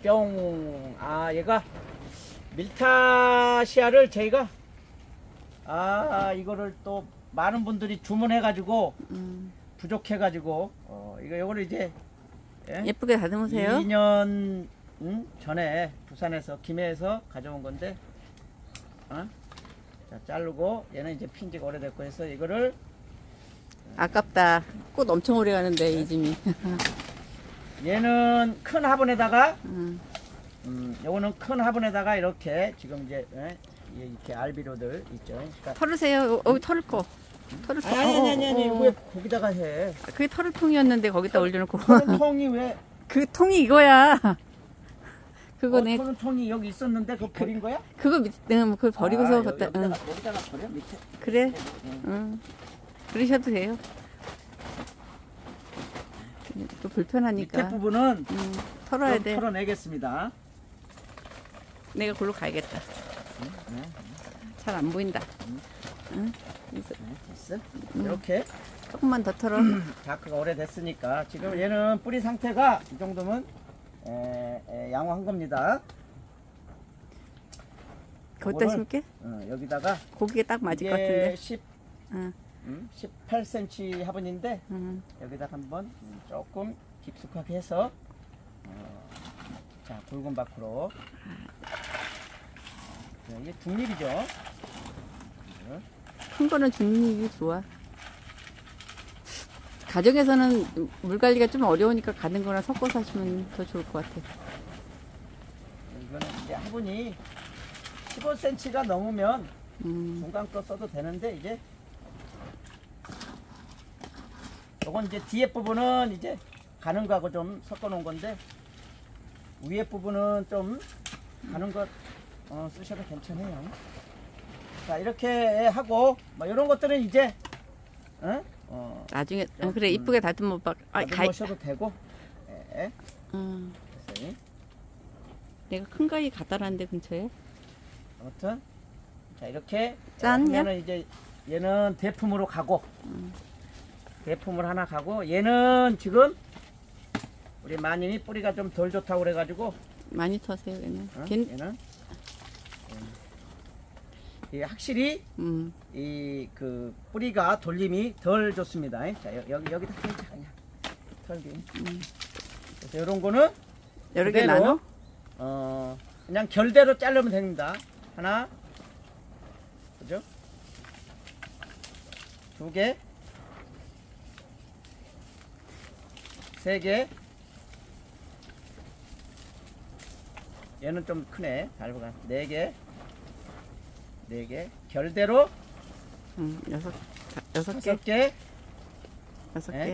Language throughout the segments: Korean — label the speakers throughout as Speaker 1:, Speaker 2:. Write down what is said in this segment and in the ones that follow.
Speaker 1: 뿅. 아, 얘가 밀타시아를 저희가 이거를 또 많은 분들이 주문해가지고 부족해가지고 요거를 이제
Speaker 2: 예쁘게 다듬으세요.
Speaker 1: 2년 전에 부산에서 김해에서 가져온 건데 자, 자르고 얘는 이제 핀지가 오래됐고 해서 이거를
Speaker 2: 아깝다. 꽃 엄청 오래 가는데 이 짐이.
Speaker 1: 얘는 큰 화분에다가 요거는 큰 화분에다가 이렇게 지금 이제 이렇게 알비로들 있죠. 그러니까
Speaker 2: 털으세요. 털을 거. 털을 거.
Speaker 1: 아니 왜 거기다가 해?
Speaker 2: 그게 털을 통이었는데 거기다 올려놓고.
Speaker 1: 통이 왜?
Speaker 2: 그 통이 이거야. 그거네.
Speaker 1: 통이 여기 있었는데 그거 버린 거야?
Speaker 2: 그거 그걸 버리고서 갖다.
Speaker 1: 여기다가 버려 밑에.
Speaker 2: 그래. 응. 그러셔도 돼요. 또 불편하니까.
Speaker 1: 밑에 부분은
Speaker 2: 털어야 돼.
Speaker 1: 털어내겠습니다.
Speaker 2: 내가 골로 가야겠다. 잘 안 보인다. 응?
Speaker 1: 됐어. 이렇게
Speaker 2: 조금만 더 털어.
Speaker 1: 다크가 오래됐으니까 지금 얘는 뿌리 상태가 이 정도면 양호한 겁니다.
Speaker 2: 거기다 심게?
Speaker 1: 여기다가
Speaker 2: 고기에 딱 맞을 것 같은데.
Speaker 1: 18cm 화분인데 여기다가 한번 조금 깊숙하게 해서 자, 굵은 밖으로 이게 중립이죠.
Speaker 2: 큰 거는 중립이 좋아. 가정에서는 물 관리가 좀 어려우니까 가는 거랑 섞어서 하시면 더 좋을 것 같아.
Speaker 1: 이거는 이제 화분이 15cm가 넘으면 중간 거 써도 되는데 이제 요건 이제 뒤에 부분은 이제 가는 거하고 좀 섞어 놓은 건데 위에 부분은 좀 가는 거 쓰셔도 괜찮아요. 자, 이렇게 하고 뭐 이런 것들은 이제
Speaker 2: 나중에 그래 이쁘게 다듬어 봐.
Speaker 1: 다듬으셔도 되고.
Speaker 2: 내가 큰 가위 갖다 놨는데 근처에.
Speaker 1: 아무튼 자, 이렇게
Speaker 2: 짠.
Speaker 1: 하면은 이제 얘는 대품으로 가고 대품을 하나 가고 얘는 지금 우리 마님이 뿌리가 좀 덜 좋다고 그래가지고
Speaker 2: 많이 터세요 얘는.
Speaker 1: 얘는 확실히 이 그 뿌리가 돌림이 덜 좋습니다. 자, 여기다 그냥 털기. 그래서 이런 거는
Speaker 2: 여러 개 나눠?
Speaker 1: 그냥 결대로 자르면 됩니다. 하나, 그죠? 두 개, 세 개. 얘는 좀 크네. 얇아가. 네 개. 네 개. 결대로
Speaker 2: 여섯
Speaker 1: 개.
Speaker 2: 여섯 개.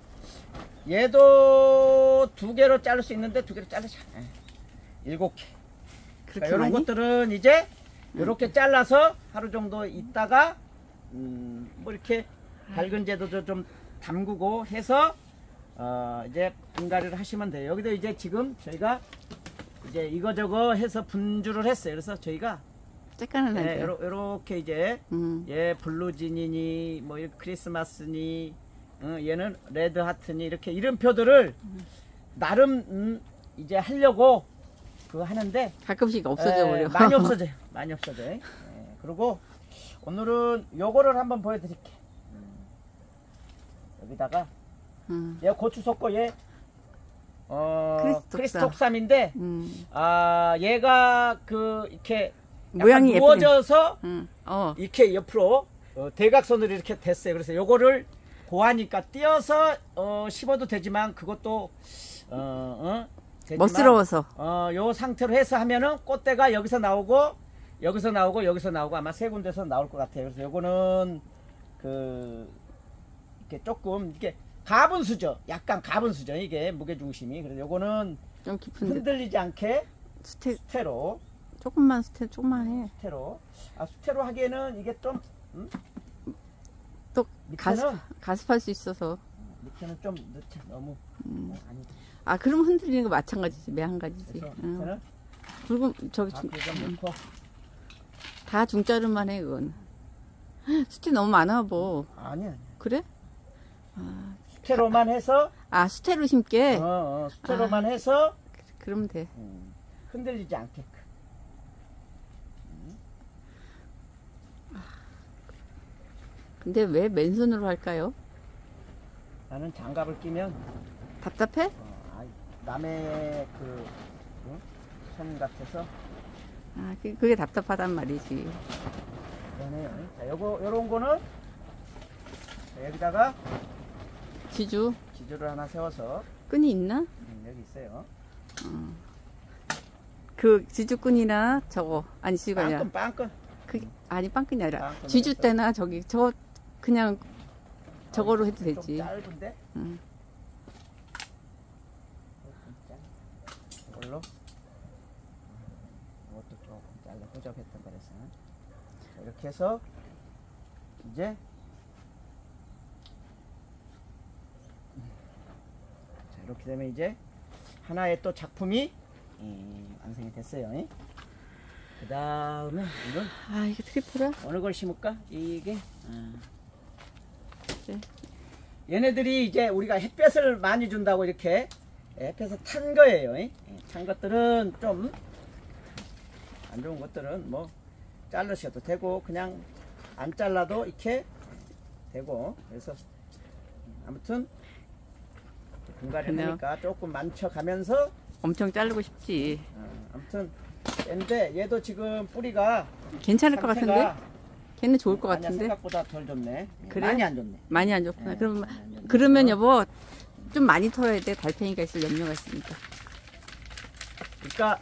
Speaker 1: 얘도 두 개로 자를 수 있는데 두 개로 자르자. 7개. 그러니까 이런 것들은 이제 이렇게 잘라서 하루 정도 있다가 뭐 이렇게 밝은 제도도 좀 담그고 해서 이제 분갈이를 하시면 돼요. 여기도 이제 지금 저희가 이제 이거저거 해서 분주를 했어요. 그래서 저희가 이렇게 이제 얘 블루진이니 뭐 크리스마스니 얘는 레드하트니 이렇게 이름표들을 나름 이제 하려고 그거 하는데
Speaker 2: 가끔씩 없어져 버려.
Speaker 1: 많이 없어져요. 많이 없어져요. 그리고 오늘은 요거를 한번 보여드릴게. 여기다가 얘 고추 섞고 얘 크리스톡삼인데 얘가 그 이렇게
Speaker 2: 모양이
Speaker 1: 누워져서 이렇게 옆으로 대각선으로 이렇게 됐어요. 그래서 요거를 고하니까 띄어서 심어도 되지만 그것도 되지만,
Speaker 2: 멋스러워서
Speaker 1: 요 상태로 해서 하면은 꽃대가 여기서 나오고 여기서 나오고 여기서 나오고 아마 세 군데서 나올 것 같아요. 그래서 요거는 그 이렇게 조금 이렇게 가분수죠. 약간 가분수죠. 이게 무게중심이. 그래서 요거는
Speaker 2: 좀 깊은데
Speaker 1: 흔들리지 않게 수태로
Speaker 2: 조금만 조금만 해.
Speaker 1: 수태로 수태로 하기에는 이게 좀
Speaker 2: 또 가습할 수 있어서
Speaker 1: 밑에는 좀 늦지 너무 아니다.
Speaker 2: 그럼 흔들리는 거 마찬가지지. 매한 가지지. 붉은 저기 다 중자루만 해 그건. 수태 너무 많아 뭐.
Speaker 1: 아니야.
Speaker 2: 그래?
Speaker 1: 수태로만 해서
Speaker 2: 수태로 심게.
Speaker 1: 수태로만 해서
Speaker 2: 그러면 돼.
Speaker 1: 흔들리지 않게끔.
Speaker 2: 근데 왜 맨손으로 할까요?
Speaker 1: 나는 장갑을 끼면
Speaker 2: 답답해?
Speaker 1: 남의 손 같아서.
Speaker 2: 아, 그게 답답하단 말이지.
Speaker 1: 그러네요. 자, 요런 거는 자, 여기다가 지주를 하나 세워서.
Speaker 2: 끈이 있나?
Speaker 1: 여기 있어요.
Speaker 2: 그 지주끈이나 저거 아니 지주가 아니라
Speaker 1: 빵끈.
Speaker 2: 아니 빵끈이 아니라
Speaker 1: 빵끈
Speaker 2: 지주 때나 저 그냥 저거로 해도 되지.
Speaker 1: 좀 짧은데?
Speaker 2: 응.
Speaker 1: 이걸로 이것도 조금 잘라 허접했던 거라서. 자, 이렇게 해서 이제 자, 이렇게 되면 이제 하나의 또 작품이 완성이 됐어요. 그 다음에 이건
Speaker 2: 이게 트리플이야?
Speaker 1: 어느 걸 심을까? 이게
Speaker 2: 네.
Speaker 1: 얘네들이 이제 우리가 햇볕을 많이 준다고 이렇게 햇볕에 탄 거예요. 탄 것들은 좀 안 좋은 것들은 뭐 자르셔도 되고 그냥 안 잘라도 이렇게 되고, 그래서 아무튼 분갈이 하니까 조금 만져가면서
Speaker 2: 엄청 자르고 싶지.
Speaker 1: 아무튼 근데 얘도 지금 뿌리가
Speaker 2: 괜찮을 것 같은데? 걔는 좋을 것 같은데?
Speaker 1: 생각보다 덜 좋네.
Speaker 2: 그래?
Speaker 1: 많이 안 좋네.
Speaker 2: 많이 안 좋구나.
Speaker 1: 네,
Speaker 2: 그러면 여보 좀 많이 털어야 돼. 달팽이가 있을 염려가 있으니까.
Speaker 1: 그러니까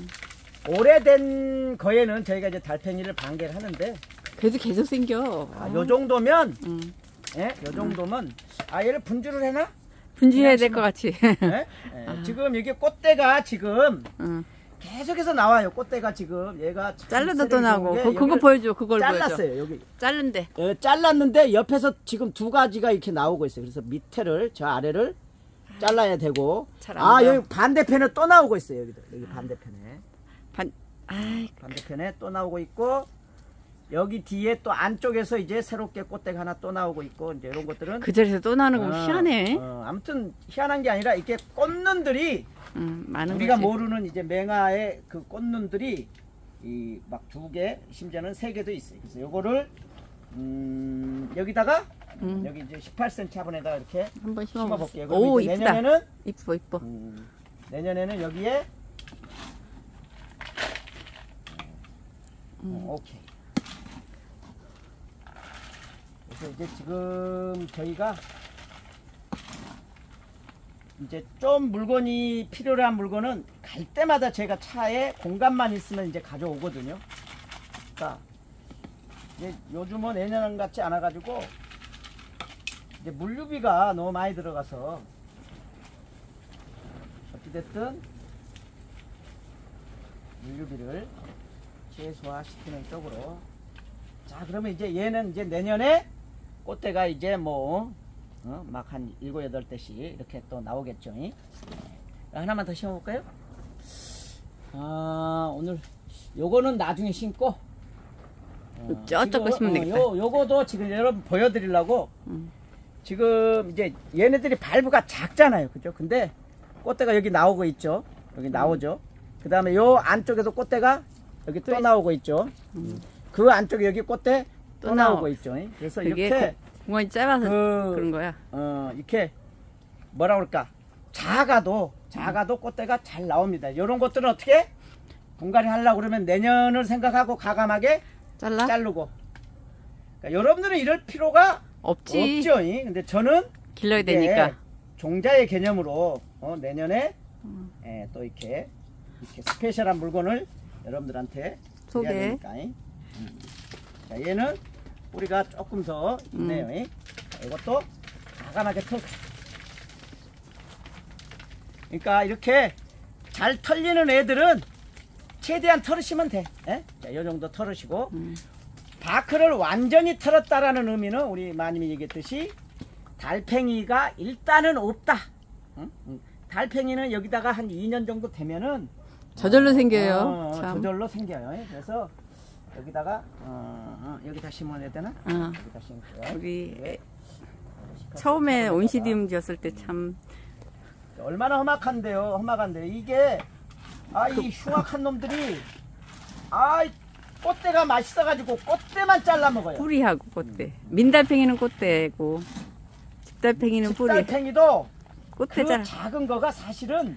Speaker 1: 오래된 거에는 저희가 이제 달팽이를 방개를 하는데
Speaker 2: 그래도 계속 생겨.
Speaker 1: 요 정도면 요 정도면 얘를 분주를 해나?
Speaker 2: 분주해야 될 것 같이.
Speaker 1: 지금 이게 꽃대가 지금 계속해서 나와요. 꽃대가 지금 얘가
Speaker 2: 잘라도 또 나고. 그거 보여줘. 그걸
Speaker 1: 잘랐어요.
Speaker 2: 보여줘.
Speaker 1: 여기
Speaker 2: 자른데.
Speaker 1: 잘랐는데 옆에서 지금 두 가지가 이렇게 나오고 있어요. 그래서 밑에를 저 아래를 잘라야 되고. 여기 반대편에 또 나오고 있어요. 여기 반대편에. 반대편에 또 나오고 있고, 여기 뒤에 또 안쪽에서 이제 새롭게 꽃대가 하나 또 나오고 있고, 이제 이런 것들은
Speaker 2: 그 자리에서 또 나오는 건 희한해.
Speaker 1: 아무튼 희한한 게 아니라 이게 꽃눈들이
Speaker 2: 많은
Speaker 1: 우리가
Speaker 2: 거지.
Speaker 1: 모르는 이제 맹아의 그 꽃눈들이 막 2개, 심지어는 3개도 있어요. 그래서 요거를 여기다가 여기 이제 18cm 화분에다가 이렇게
Speaker 2: 한번
Speaker 1: 심어볼게요.
Speaker 2: 오,
Speaker 1: 이제
Speaker 2: 이쁘다.
Speaker 1: 내년에는
Speaker 2: 이뻐.
Speaker 1: 내년에는 여기에 오케이. 그래서 이제 지금 저희가 이제 좀 물건이 필요한 물건은 갈 때마다 제가 차에 공간만 있으면 이제 가져오거든요. 그러니까 이제 요즘은 내년 같지 않아 가지고 이제 물류비가 너무 많이 들어가서 어찌됐든 물류비를 최소화시키는 쪽으로. 자, 그러면 이제 얘는 이제 내년에 꽃대가 이제 뭐 막 한 7, 8대씩 이렇게 또 나오겠죠. 하나만 더 심어볼까요? 오늘 요거는 나중에 심고
Speaker 2: 저쪽 거 심으면 되겠다.
Speaker 1: 요거도 지금 여러분 보여드리려고 지금 이제 얘네들이 발부가 작잖아요. 그죠? 근데 꽃대가 여기 나오고 있죠. 여기 나오죠. 그 다음에 요 안쪽에도 꽃대가 여기 또 나오고 있죠. 그 안쪽에 여기 꽃대 또 나오고 있죠. 그래서 이렇게
Speaker 2: 공간이 짧아서 그런 거야.
Speaker 1: 이렇게 뭐라 그럴까, 작아도 꽃대가 잘 나옵니다. 요런 것들은 어떻게 분갈이 하려고 그러면 내년을 생각하고 가감하게 자르고. 그러니까 여러분들은 이럴 필요가
Speaker 2: 없지.
Speaker 1: 없죠. 근데 저는
Speaker 2: 길러야 되니까
Speaker 1: 종자의 개념으로 내년에 또 이렇게 스페셜한 물건을 여러분들한테
Speaker 2: 소개.
Speaker 1: 자, 얘는 뿌리가 조금 더 있네요. 이것도 가감하게 털고. 그러니까 이렇게 잘 털리는 애들은 최대한 털으시면 돼. 자, 이 정도 털으시고 바크를 완전히 털었다라는 의미는 우리 마님이 얘기했듯이 달팽이가 일단은 없다. 달팽이는 여기다가 한 2년 정도 되면은
Speaker 2: 저절로 생겨요.
Speaker 1: 저절로 생겨요. 그래서 여기다가 여기다 심어야 되나? 여기다 심고요.
Speaker 2: 우리 처음에 온시디움 지었을 때 참
Speaker 1: 얼마나 험악한데요. 험악한데 이게 이 흉악한 놈들이 꽃대가 맛있어가지고 꽃대만 잘라 먹어요.
Speaker 2: 뿌리하고 꽃대. 민달팽이는 꽃대고 집달팽이는 뿌리.
Speaker 1: 집달팽이도
Speaker 2: 꽃대
Speaker 1: 그
Speaker 2: 잘.
Speaker 1: 작은 거가 사실은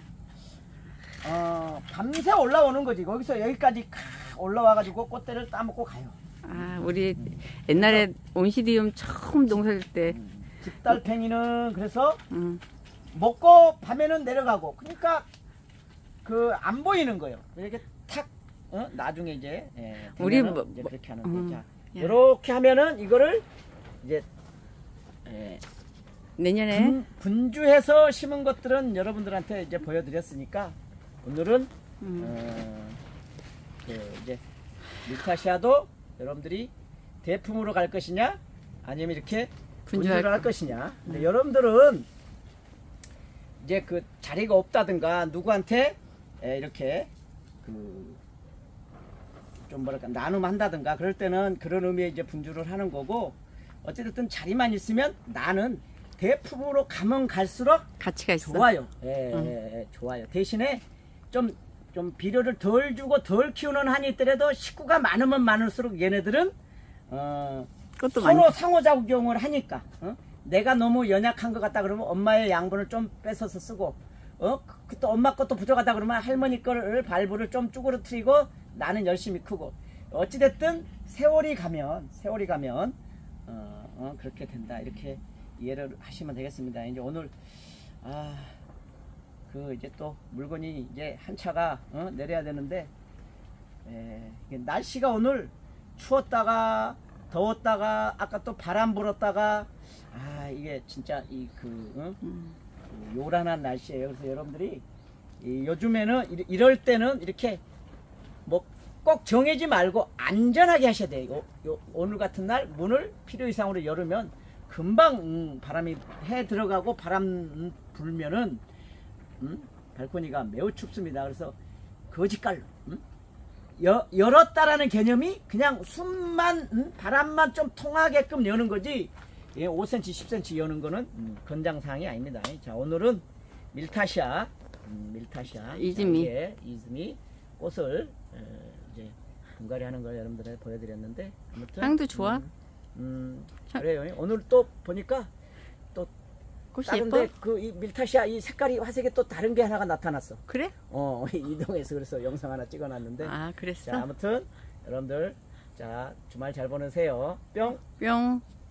Speaker 1: 밤새 올라오는 거지. 거기서 여기까지 올라와가지고 꽃대를 따먹고 가요.
Speaker 2: 우리 옛날에 온시디움 처음 농사질 때.
Speaker 1: 집달팽이는 그래서 먹고 밤에는 내려가고, 그러니까 안 보이는 거예요. 이렇게 탁 나중에 이제
Speaker 2: 우리
Speaker 1: 이제 그렇게 하는데, 자 이렇게 하면은 이거를 이제
Speaker 2: 내년에
Speaker 1: 분주해서 심은 것들은 여러분들한테 이제 보여드렸으니까 오늘은 이제 밀타시아도 여러분들이 대품으로 갈 것이냐 아니면 이렇게 분주를 할 것이냐. 근데 여러분들은 이제 그 자리가 없다든가 누구한테 이렇게 좀 뭐랄까 나눔한다든가 그럴 때는 그런 의미의 이제 분주를 하는 거고, 어쨌든 자리만 있으면 나는 대품으로 가면 갈수록
Speaker 2: 가치가 있어.
Speaker 1: 좋아요. 좋아요. 대신에 좀 비료를 덜 주고 덜 키우는 한이 있더라도 식구가 많으면 많을수록 얘네들은 서로 상호작용을 하니까 내가 너무 연약한 것 같다 그러면 엄마의 양분을 좀 뺏어서 쓰고 또 엄마 것도 부족하다 그러면 할머니 거를 발부를 좀 쭈그러뜨리고 나는 열심히 크고, 어찌됐든 세월이 가면 그렇게 된다, 이렇게 이해를 하시면 되겠습니다. 이제 오늘 이제 또 물건이 이제 한 차가 내려야 되는데, 날씨가 오늘 추웠다가 더웠다가 아까 또 바람 불었다가 이게 진짜 요란한 날씨예요. 그래서 여러분들이 요즘에는 이럴 때는 이렇게 뭐 꼭 정해지 말고 안전하게 하셔야 돼요. 오늘 같은 날 문을 필요 이상으로 열으면 금방 바람이 들어가고 바람 불면은 발코니가 매우 춥습니다. 그래서 거짓갈로 열었다라는 개념이 그냥 숨만 바람만 좀 통하게끔 여는 거지 5cm 10cm 여는 거는 권장사항이 아닙니다. 자, 오늘은 밀타시아 이즈미 꽃을 이제 분갈이 하는 걸 여러분들한테 보여드렸는데, 아무튼
Speaker 2: 향도 좋아.
Speaker 1: 그래요. 오늘 또 보니까 또
Speaker 2: 꽃이
Speaker 1: 다른데
Speaker 2: 예뻐?
Speaker 1: 이 밀타시아 이 색깔이 화색이 또 다른 게 하나가 나타났어.
Speaker 2: 그래?
Speaker 1: 이동해서 그래서 영상 하나 찍어놨는데.
Speaker 2: 그랬어?
Speaker 1: 자, 아무튼 여러분들 자 주말 잘 보내세요. 뿅.
Speaker 2: 뿅.